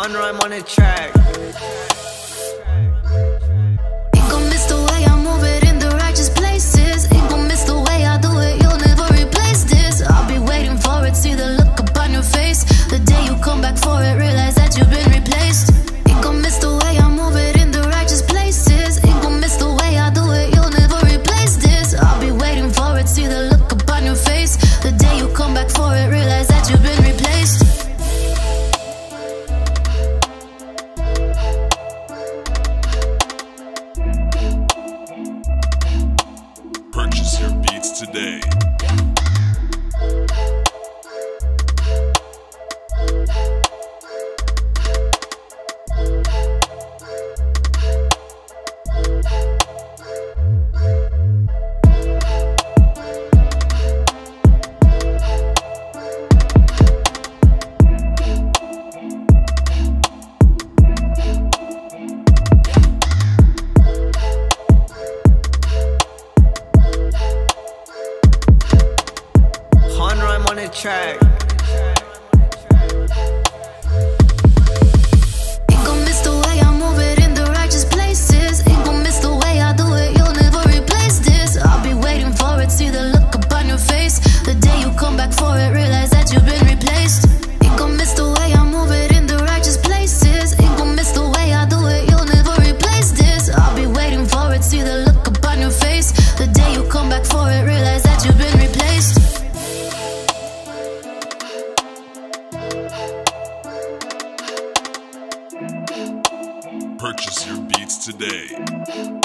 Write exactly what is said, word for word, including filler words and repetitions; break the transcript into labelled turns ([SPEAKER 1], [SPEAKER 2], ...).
[SPEAKER 1] Han Rhyme on the track.
[SPEAKER 2] Ain't gon' miss the way I move it in the righteous places. Ain't gon' miss the way I do it, you'll never replace this. I'll be waiting for it, see the look upon your face. The day you come back for it, realize that you've been replaced. Ain't gon' miss the way I move it in the righteous places. Ain't gon' miss the way I do it, you'll never replace this. I'll be waiting for it, see the look upon your face. The day you come back for it, realize that you've been replaced.
[SPEAKER 3] Purchase your beats today.
[SPEAKER 1] Han Rhyme on the track.
[SPEAKER 2] Ain't gon' miss the way I move it in the righteous places. Ain't gon' miss the way I do it, you'll never replace this. I'll be waiting for it, see the look upon your face. The day you come back for it, realize that you've been replaced. Ain't gon' miss the way I move it in the righteous places. Ain't gon' miss the way I do it, you'll never replace this. I'll be waiting for it, see the look upon your face. The day you come back for it, realize that you've been replaced.
[SPEAKER 3] Purchase your beats today.